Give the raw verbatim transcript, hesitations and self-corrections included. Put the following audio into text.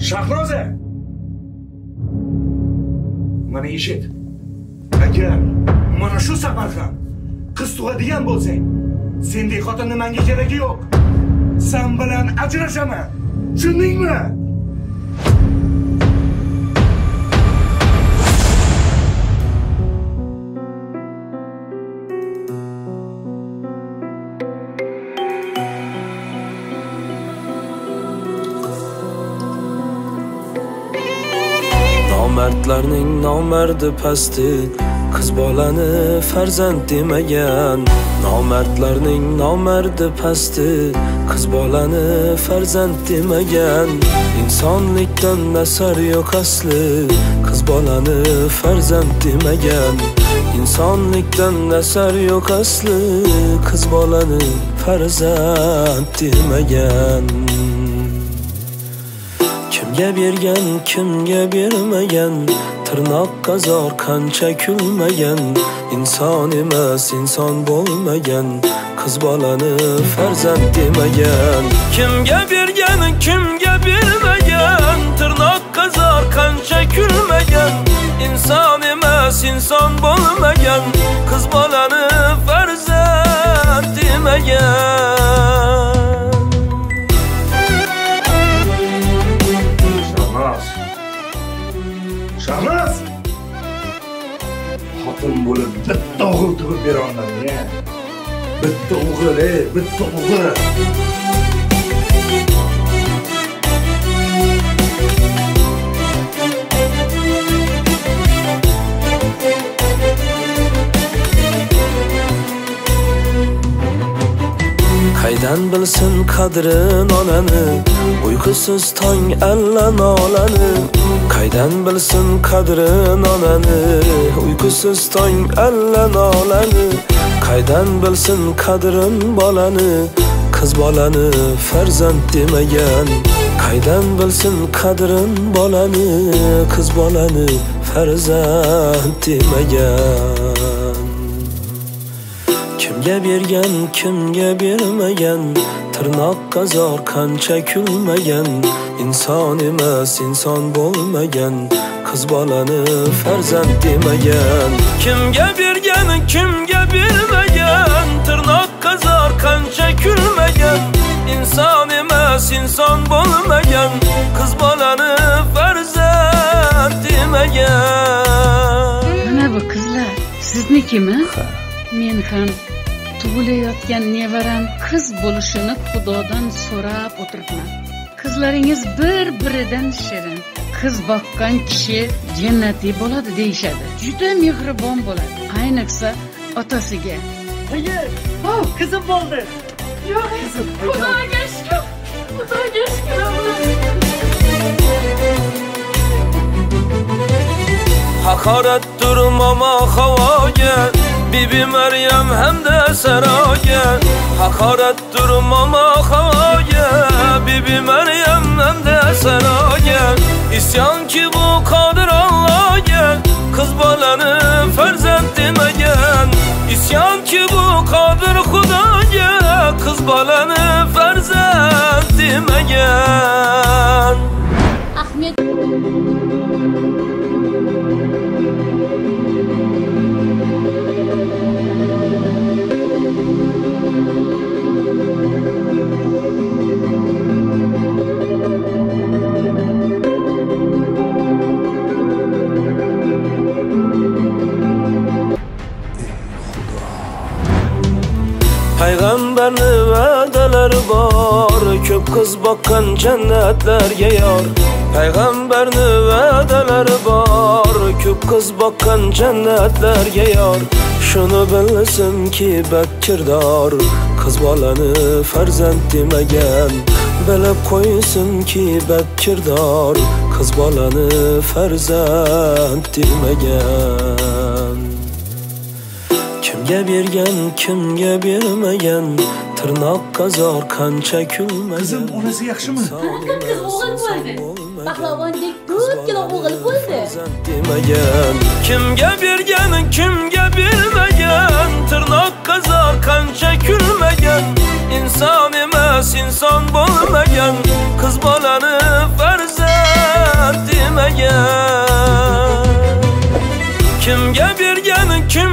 Shahnoza! Mana eshit. Agar mana shu safar ham qiz tug'adigan bo'lsang, sendek xotinning menga keragi yo'q. Sen bilan ajrashaman. Tushundingmi? Nomardlarning nomardi pasti, qiz bolani farzand demagan. Nomardlarning nomardi pasti, qiz bolani farzand demagan. Insonlikdan nasar yo'q asli, qiz bolani farzand demagan. Insonlikdan nasar yo'q asli, qiz bolani farzand demagan. Kimga bergan, kimga bermagan, tirnoqqa zor qancha kulmagan. Inson emas, inson bo'lmagan, qiz bolani farzand demagan. Kimga bergan, kimga bermagan, tirnoqqa zor qancha kulmagan. Inson emas, inson bo'lmagan, qiz bolani farzand demagan. Shahnoz! Xotin bo'lib bitta o'g'il tug'ib bera olmadim-ya. Bitta o'g'il, ey, bitta o'g'il. Qaydan bilsin qadrin onani, uyqusiz tong alla nolani. Qaydan bilsin qadrin onani, uyqusiz tong alla nolani. Qaydan bilsin qadrin bolani, qiz bolani farzand demagan. Qaydan bilsin qadrin bolani, qiz bolani farzand demagan. Kimga bergan, kimga bermagan, tirnoqqa zor qancha kulmagan. Inson emas, inson bo'lmagan, qiz bolani farzand demagan. Kimga bergan, kimga bermagan, tirnoqqa zor qancha kulmagan. Inson emas, inson bo'lmagan, qiz bolani farzand demagan. Mana bu qizlar siznikimi? Men ham tug'ilayotgan nevaram qiz bo'lishini Xudodan so'rab o'tiribman. Qizlaringiz bir-biridan shirin. Qiz boqqan kishi jannatiy bo'ladi deyshadi. Juda mehribon bo'ladi, ayniqsa otasiga. Oyi, "Oh, qizim bo'ldi." Yo'q, qizim. Xudoga shukr. Xudoga shukr. Haqoratdir momo havoga, Bibi Maryam hamda saroga. Haqoratdir momo havoga, Bibi Maryam hamda saroga. Isyonki bu qodir Allohga, qiz bolani farzand demagan. Isyonki bu qodir Xudoga, qiz bolani farzand demagan. Ahmet Payg'ambarni va'dalari bor, ko'p qiz boqqan jannatlarga yor. Payg'ambarni va'dalari bor, ko'p qiz boqqan jannatlarga yor. Shuni bilsinki bakkirdor, qiz bolani farzand demagan. Bilib qo'ysinki bakkirdor, qiz bolani farzand demagan. Kimga bergan, kimga bermagan, tirnoqqa zor qancha kulmagan. Qizim onasi yaxshimi? Qanaqa qiz o'g'il bo'ldi? Pahlavondek ko'pgina o'g'il bo'ldi. Demagan. Kimga bergan, kimga bermagan, tirnoqqa zor qancha kulmagan. Inson emas, inson bo'lmagan, qiz bolani farzand bilmagan. Kimga bergan kim